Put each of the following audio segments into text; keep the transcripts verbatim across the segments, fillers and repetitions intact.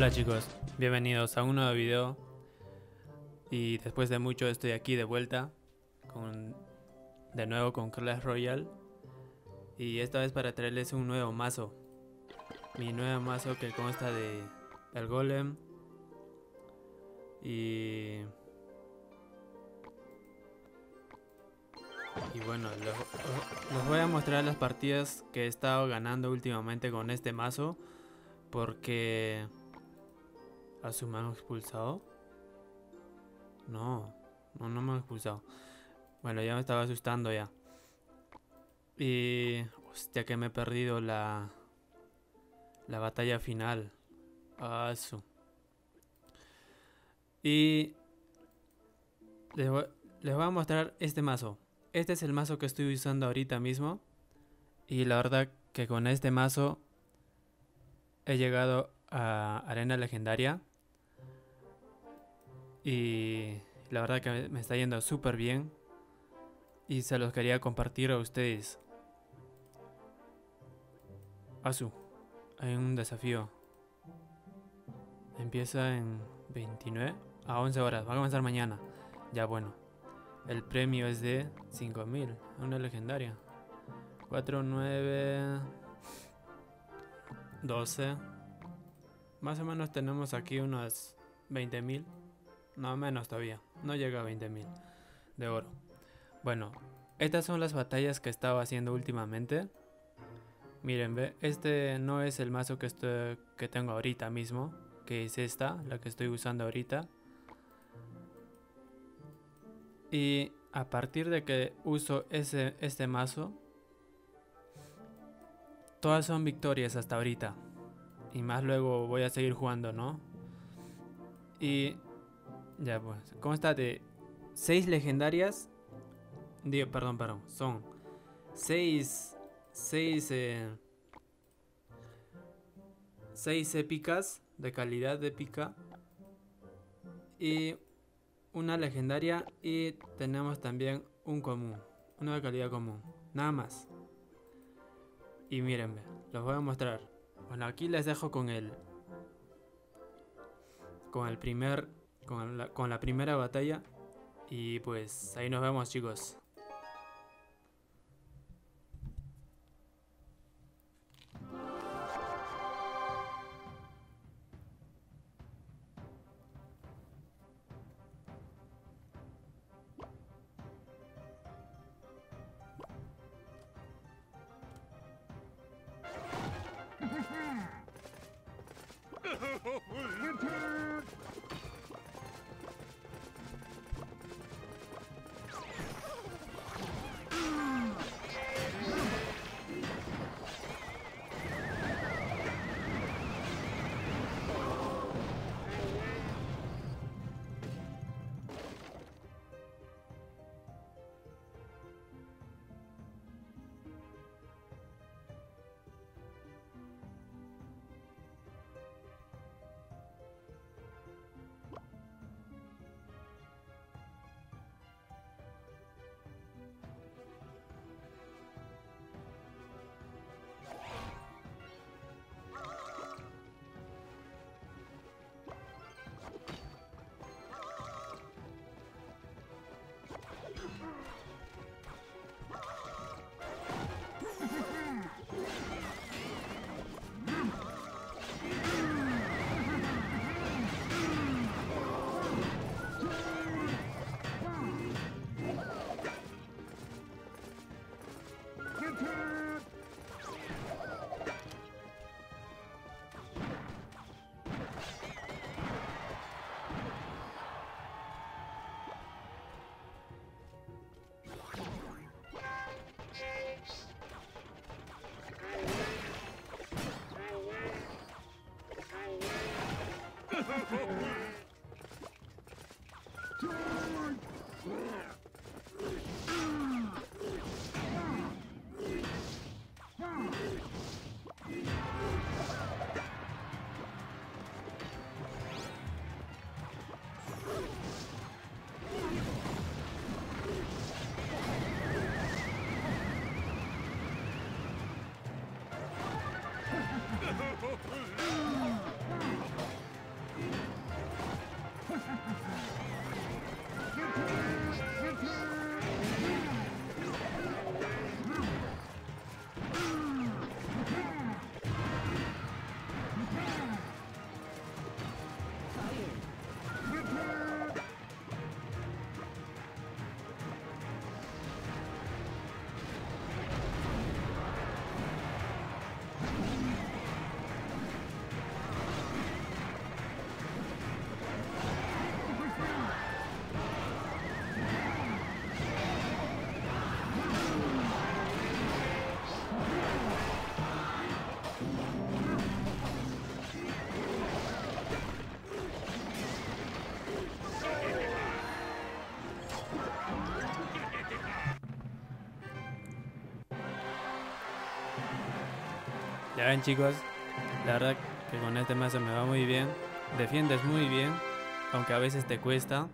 Hola chicos, bienvenidos a un nuevo video. Y después de mucho estoy aquí de vuelta con, de nuevo con Clash Royale. Y esta vez para traerles un nuevo mazo. Mi nuevo mazo que consta de el golem y y bueno, les, les voy a mostrar las partidas que he estado ganando últimamente con este mazo, porque a su me han expulsado. No, no, no me han expulsado. Bueno, ya me estaba asustando ya. Y hostia, que me he perdido la la batalla final. Ah, su. Y les voy, les voy a mostrar este mazo. Este es el mazo que estoy usando ahorita mismo. Y la verdad que con este mazo he llegado a arena legendaria. Y la verdad que me está yendo súper bien. Y se los quería compartir a ustedes. Asu, hay un desafío. Empieza en veintinueve a once horas. Va a comenzar mañana. Ya bueno. El premio es de cinco mil. Una legendaria. cuatro, nueve, doce. Más o menos tenemos aquí unos veinte mil. No, menos todavía. No llega a veinte mil de oro. Bueno, estas son las batallas que estaba haciendo últimamente. Miren, ve, este no es el mazo que, estoy, que tengo ahorita mismo, que es esta, la que estoy usando ahorita. Y a partir de que uso ese, este mazo, todas son victorias hasta ahorita. Y más luego voy a seguir jugando, ¿no? Y ya pues, consta de seis legendarias. Digo, perdón, perdón, son seis, seis, eh, seis épicas de calidad épica y una legendaria, y tenemos también un común, una de calidad común, nada más. Y mírenme, los voy a mostrar. Bueno, aquí les dejo con el con el primer con la, con la primera batalla, y pues ahí nos vemos, chicos. Ya ven, chicos, la verdad que con este mazo me va muy bien. Defiendes muy bien, aunque a veces te cuesta.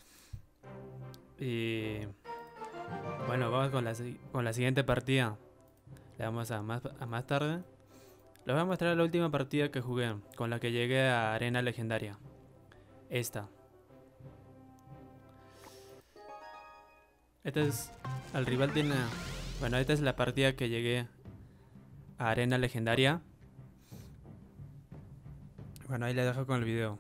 Y bueno, vamos con la, con la siguiente partida. Le damos a más, a más tarde. Les voy a mostrar la última partida que jugué, con la que llegué a Arena Legendaria. Esta. Este es... El rival tiene... Bueno, esta es la partida que llegué a Arena Legendaria. Bueno, ahí les dejo con el video.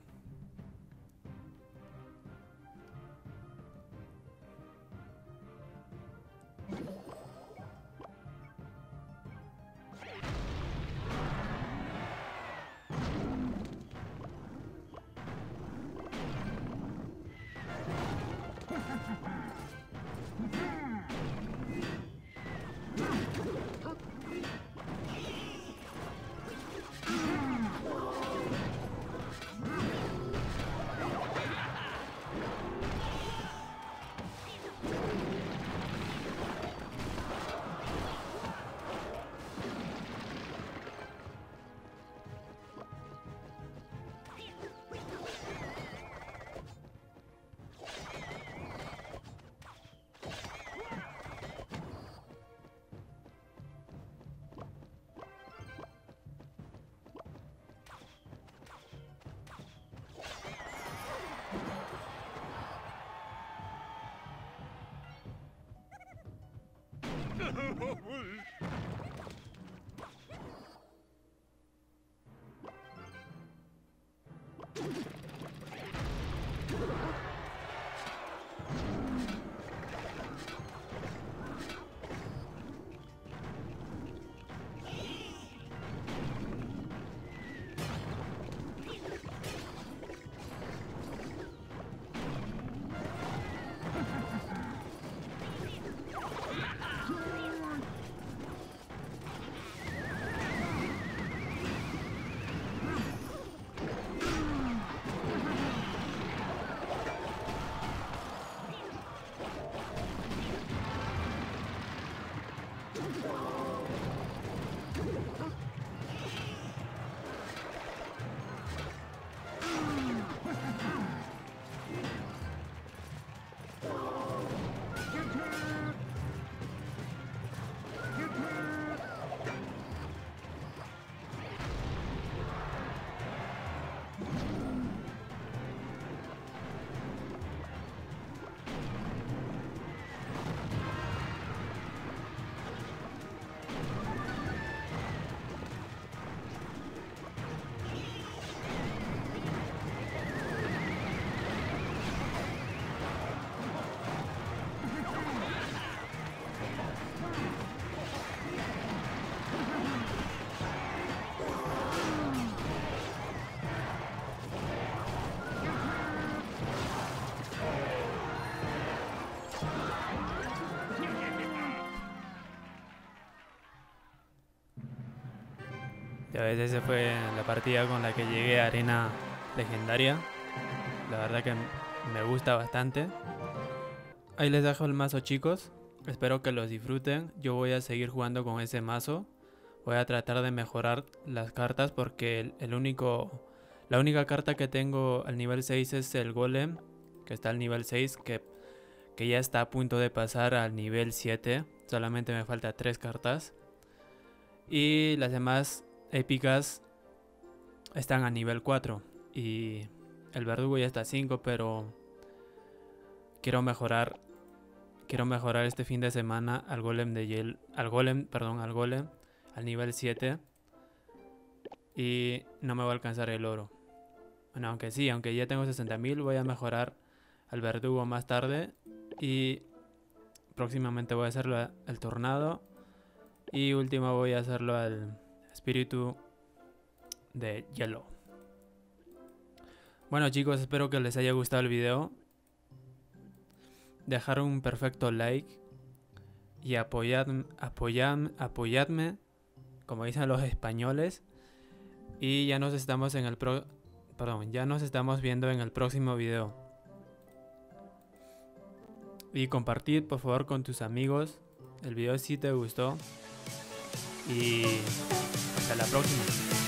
Ya ves, esa fue la partida con la que llegué a Arena Legendaria. La verdad que me gusta bastante. Ahí les dejo el mazo, chicos. Espero que los disfruten. Yo voy a seguir jugando con ese mazo. Voy a tratar de mejorar las cartas porque el, el único, la única carta que tengo al nivel seis es el Golem, que está al nivel seis, que, que ya está a punto de pasar al nivel siete. Solamente me falta tres cartas. Y las demás épicas están a nivel cuatro. Y el verdugo ya está a cinco, pero quiero mejorar quiero mejorar este fin de semana al golem de hiel, al golem, perdón, al golem al nivel siete. Y no me va a alcanzar el oro. Bueno, aunque sí, aunque ya tengo sesenta mil, voy a mejorar al verdugo más tarde. Y próximamente voy a hacerlo al tornado. Y último voy a hacerlo al espíritu de hielo. Bueno, chicos, espero que les haya gustado el video. Dejar un perfecto like. Y apoyad, apoyad, apoyadme, como dicen los españoles. Y ya nos estamos en el pro, perdón, ya nos estamos viendo en el próximo video. Y compartir por favor con tus amigos el video si te gustó. Y hasta la próxima.